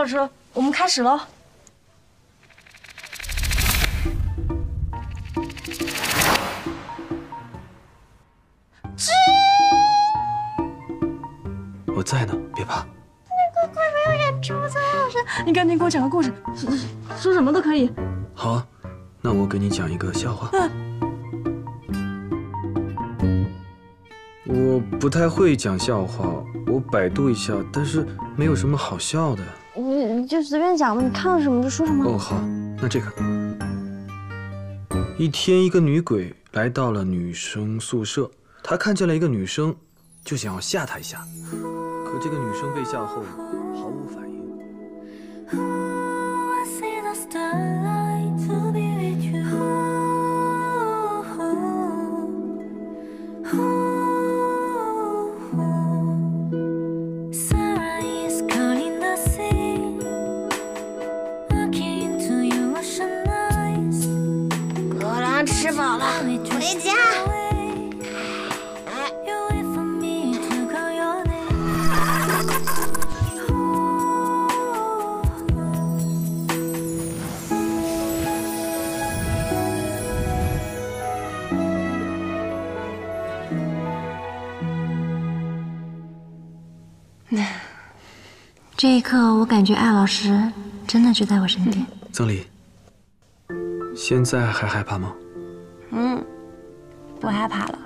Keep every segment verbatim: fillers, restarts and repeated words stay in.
校车，我们开始喽。吱！ 我在呢，别怕。 那个鬼没有演出，蔡老师，你赶紧给我讲个故事，说说什么都可以。 好啊，那我给你讲一个笑话。嗯。我不太会讲笑话，我百度一下，但是没有什么好笑的。 你你就随便讲吧，你看到什么就说什么。 哦，好，那这个。一天，一个女鬼来到了女生宿舍，她看见了一个女生，就想要吓她一下，可这个女生被吓后毫无反应。 吃饱了，回家。 这一刻，我感觉艾老师真的就在我身边。 曾黎，现在还害怕吗？ 嗯，不害怕了。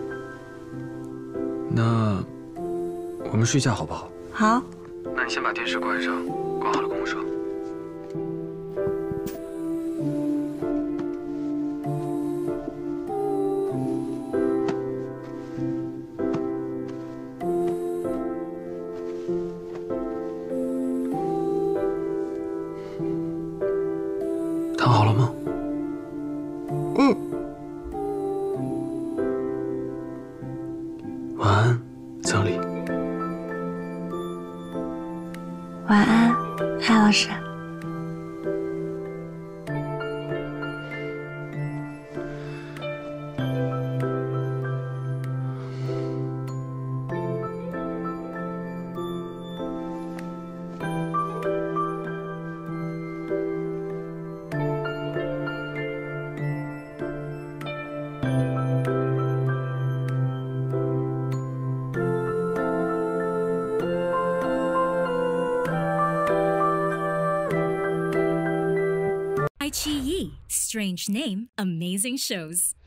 那我们睡觉好不好？ 好。 那你先把电视关上，关好了跟我说。躺好了吗？ 嗯。 晚安，曾黎。 晚安，艾老师。 iQIYI, strange name, amazing shows.